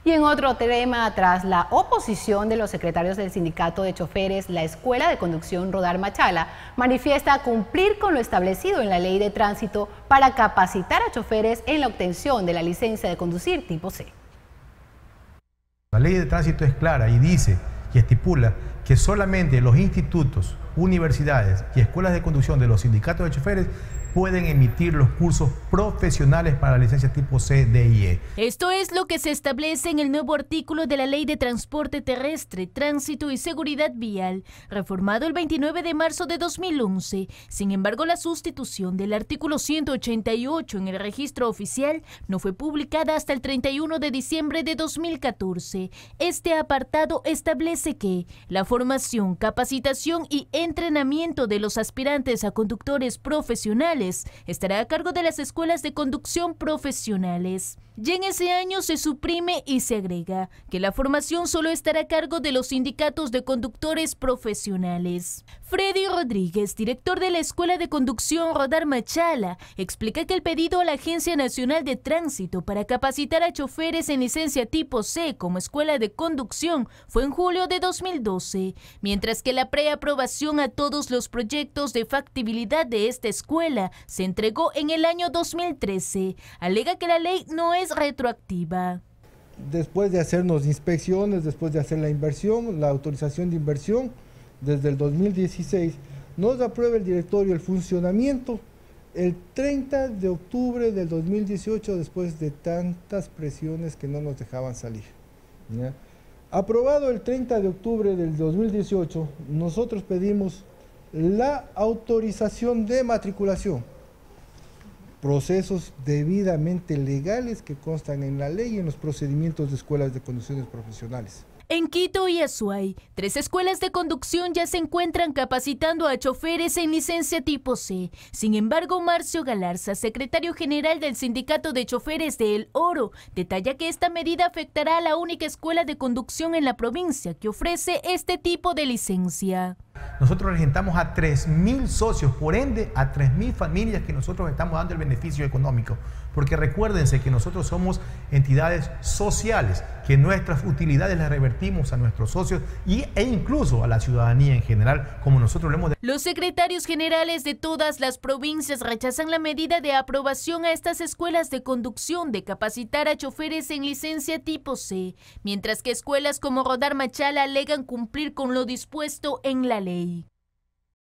Y en otro tema, tras la oposición de los secretarios del sindicato de choferes, la Escuela de Conducción Rodar Machala manifiesta cumplir con lo establecido en la Ley de Tránsito para capacitar a choferes en la obtención de la licencia de conducir tipo C. La Ley de Tránsito es clara y dice y estipula que solamente los institutos, universidades y escuelas de conducción de los sindicatos de choferes pueden emitir los cursos profesionales para la licencia tipo C, D y E. Esto es lo que se establece en el nuevo artículo de la Ley de Transporte Terrestre, Tránsito y Seguridad Vial, reformado el 29 de marzo de 2011. Sin embargo, la sustitución del artículo 188 en el registro oficial no fue publicada hasta el 31 de diciembre de 2014. Este apartado establece que la formación, capacitación y entrenamiento de los aspirantes a conductores profesionales estará a cargo de las escuelas de conducción profesionales. Ya en ese año se suprime y se agrega que la formación solo estará a cargo de los sindicatos de conductores profesionales. Freddy Rodríguez, director de la Escuela de Conducción Rodar Machala, explica que el pedido a la Agencia Nacional de Tránsito para capacitar a choferes en licencia tipo C como escuela de conducción fue en julio de 2012, mientras que la preaprobación a todos los proyectos de factibilidad de esta escuela se entregó en el año 2013. Alega que la ley no es retroactiva. Después de hacernos inspecciones, después de hacer la inversión, la autorización de inversión, desde el 2016, nos aprueba el directorio el funcionamiento el 30 de octubre del 2018, después de tantas presiones que no nos dejaban salir. ¿Ya? Aprobado el 30 de octubre del 2018, nosotros pedimos la autorización de matriculación, procesos debidamente legales que constan en la ley y en los procedimientos de escuelas de conducciones profesionales. En Quito y Azuay, 3 escuelas de conducción ya se encuentran capacitando a choferes en licencia tipo C. Sin embargo, Marcio Galarza, secretario general del Sindicato de Choferes de El Oro, detalla que esta medida afectará a la única escuela de conducción en la provincia que ofrece este tipo de licencia. Nosotros regentamos a 3.000 socios, por ende a 3.000 familias que nosotros estamos dando el beneficio económico. Porque recuérdense que nosotros somos entidades sociales, que nuestras utilidades las revertimos a nuestros socios e incluso a la ciudadanía en general, como nosotros lo hemos... Los secretarios generales de todas las provincias rechazan la medida de aprobación a estas escuelas de conducción de capacitar a choferes en licencia tipo C, mientras que escuelas como Rodar Machala alegan cumplir con lo dispuesto en la ley.